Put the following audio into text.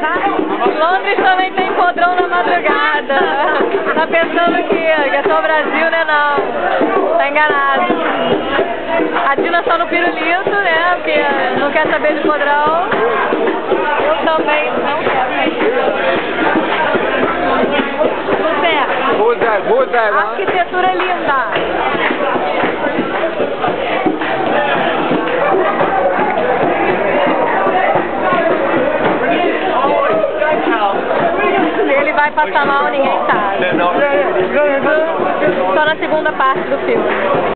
Londres também tem podrão na madrugada. Tá pensando que é só o Brasil, né? Não. Tá enganado. A Dina só no pirulito, né? Porque não quer saber de podrão. Eu também não quero. Muda, a arquitetura é linda. Ele vai passar mal, ninguém sabe. Só na segunda parte do filme.